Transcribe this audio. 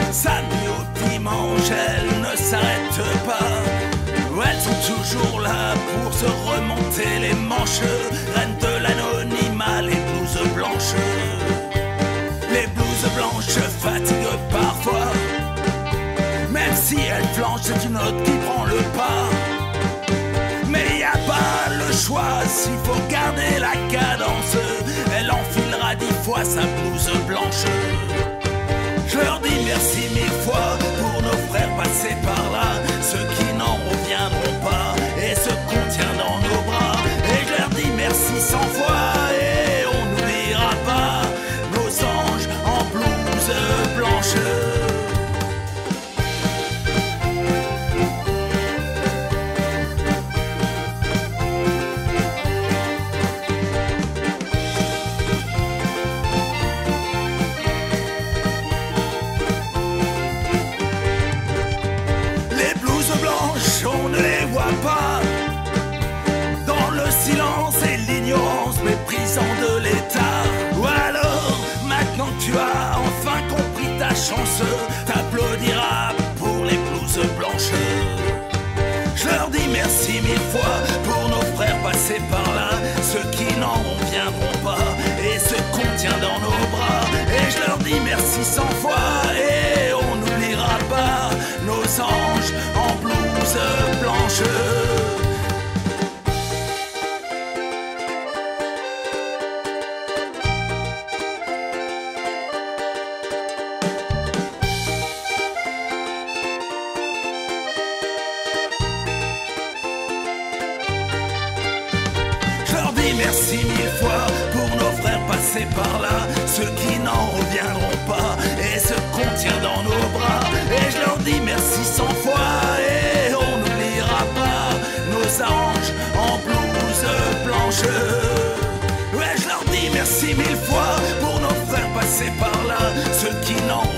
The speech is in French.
Samedi au dimanche, elles ne s'arrêtent pas. Elles sont toujours là pour se remonter les manches. Reines de l'anonymat, les blouses blanches. Les blouses blanches fatiguent parfois. Même si elles flanchent, c'est une autre qui prend le pas. Mais y a pas le choix, s'il faut garder la cadence. Elle enfilera 10 fois sa blouse blanche. Je leur dis merci 1000 fois pour nos frères passés par là, ceux qui n'en reviendront pas et ceux qu'on tient dans nos bras. Et je leur dis merci 100 fois et on n'oubliera pas nos anges en blouse blanche. On ne les voit pas dans le silence et l'ignorance méprisant de l'État. Ou alors, maintenant que tu as enfin compris ta chance, t'applaudiras pour les blouses blanches. Je leur dis merci 1000 fois pour nos frères passés par là, ceux qui n'en reviendront pas et ceux qu'on tient dans nos bras. Et je leur dis merci 100 fois et on n'oubliera pas nos anges en blouse blanche. Je leur dis merci 1000 fois pour nos frères passés par là, ceux qui n'en reviendront pas et ceux qu'on tient dans nos bras. Et je leur dis merci 100 fois et on n'oubliera pas nos anges en blouse blanche. Ouais, je leur dis merci 1000 fois pour nos frères passés par là, ceux qui n'en